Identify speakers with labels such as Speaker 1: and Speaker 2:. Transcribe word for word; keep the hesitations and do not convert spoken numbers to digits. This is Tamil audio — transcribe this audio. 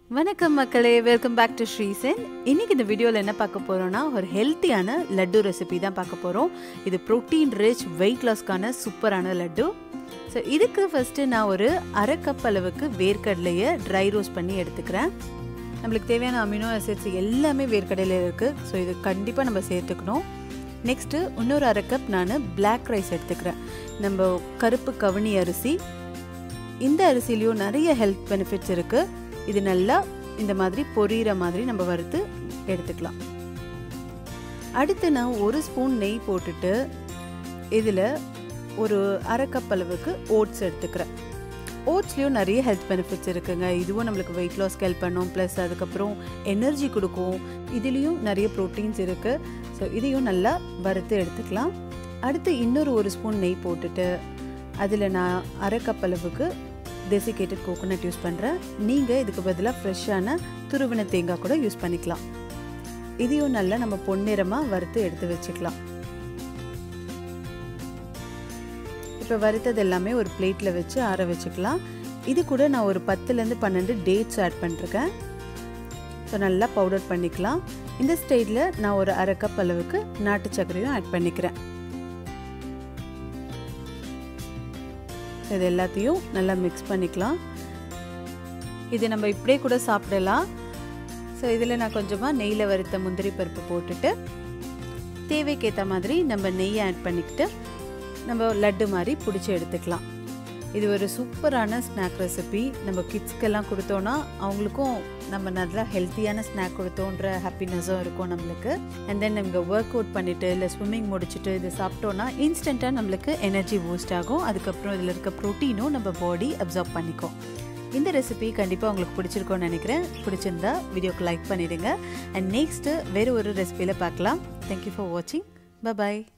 Speaker 1: வணக்கம் மக்களே, வெல்கம் பேக் டு ஸ்ரீசன். இன்னைக்கு இந்த வீடியோவில் என்ன பார்க்க போகிறோன்னா, ஒரு ஹெல்த்தியான லட்டு ரெசிபி தான் பார்க்க போகிறோம். இது ப்ரோட்டீன் ரிச் வெயிட் லாஸ்க்கான சூப்பரான லட்டு. ஸோ இதுக்கு ஃபஸ்ட்டு நான் ஒரு அரை கப் அளவுக்கு வேர்க்கடலையை ட்ரை ரோஸ்ட் பண்ணி எடுத்துக்கிறேன். நம்மளுக்கு தேவையான அமினோ ஆசிட்ஸ் எல்லாமே வேர்க்கடலையில் இருக்குது. ஸோ இது கண்டிப்பாக நம்ம சேர்த்துக்கணும். நெக்ஸ்ட்டு இன்னொரு அரை கப் நான் பிளாக் ரைஸ் எடுத்துக்கிறேன். நம்ம கருப்பு கவுனி அரிசி. இந்த அரிசிலையும் நிறைய ஹெல்த் பெனிஃபிட்ஸ் இருக்குது. இது நல்லா இந்த மாதிரி பொரியிற மாதிரி நம்ம வறுத்து எடுத்துக்கலாம். அடுத்து நான் ஒரு ஸ்பூன் நெய் போட்டுட்டு இதில் ஒரு அரை கப் அளவுக்கு ஓட்ஸ் எடுத்துக்கிறேன். ஓட்ஸ்லேயும் நிறைய ஹெல்த் பெனிஃபிட்ஸ் இருக்குங்க. இதுவும் நம்மளுக்கு வெயிட் லாஸ்க்கு ஹெல்ப் பண்ணும், ப்ளஸ் அதுக்கப்புறம் எனர்ஜி கொடுக்கும். இதுலேயும் நிறைய ப்ரோட்டீன்ஸ் இருக்குது. ஸோ இதையும் நல்லா வறுத்து எடுத்துக்கலாம். அடுத்து இன்னொரு ஒரு ஸ்பூன் நெய் போட்டுட்டு அதில் நான் அரை கப் அளவுக்கு டெசிகேட்டட் கோகோனட் யூஸ் பண்ணுறேன். நீங்கள் இதுக்கு பதிலாக ஃப்ரெஷ்ஷான துருவின தேங்காய் கூட யூஸ் பண்ணிக்கலாம். இதையும் நல்லா நம்ம பொன்னிறமாக வறுத்து எடுத்து வச்சுக்கலாம். இப்போ வறுத்தது எல்லாமே ஒரு பிளேட்டில் வச்சு ஆற வச்சுக்கலாம். இது கூட நான் ஒரு பத்துலேருந்து பன்னெண்டு டேட்ஸ் ஆட் பண்ணிருக்கேன். ஸோ நல்லா பவுடர் பண்ணிக்கலாம். இந்த ஸ்டேஜில் நான் ஒரு அரை கப் அளவுக்கு நாட்டு சர்க்கரையும் ஆட் பண்ணிக்கிறேன். இது எல்லாத்தையும் நல்லா மிக்ஸ் பண்ணிக்கலாம். இது நம்ம இப்படியே கூட சாப்பிடலாம். ஸோ இதில் நான் கொஞ்சமாக நெய்யில் வறுத்த முந்திரி பருப்பு போட்டுட்டு தேவைக்கேற்ற மாதிரி நம்ம நெய்யை ஆட் பண்ணிக்கிட்டு நம்ம லட்டு மாதிரி பிடிச்சி எடுத்துக்கலாம். இது ஒரு சூப்பரான ஸ்நாக் ரெசிபி. நம்ம கிட்ஸ்க்கெல்லாம் கொடுத்தோன்னா அவங்களுக்கும் நம்ம நல்லா ஹெல்த்தியான ஸ்நாக் கொடுத்தோன்ற ஹாப்பினஸும் இருக்கும் நம்மளுக்கு. அண்ட் தென் நம்ம ஒர்க் அவுட் பண்ணிவிட்டு இல்லை ஸ்விம்மிங் முடிச்சுட்டு இது சாப்பிட்டோன்னா இன்ஸ்டண்ட்டாக நம்மளுக்கு எனர்ஜி பூஸ்ட் ஆகும். அதுக்கப்புறம் இதில் இருக்க ப்ரோட்டீனும் நம்ம பாடி அப்சார்ப் பண்ணிக்கும். இந்த ரெசிபி கண்டிப்பாக உங்களுக்கு பிடிச்சிருக்கோன்னு நினைக்கிறேன். பிடிச்சிருந்தா வீடியோக்கு லைக் பண்ணிவிடுங்க. அண்ட் நெக்ஸ்ட்டு வேறு ஒரு ரெசிபியில் பார்க்கலாம். தேங்க்யூ ஃபார் வாட்சிங். பை பாய்.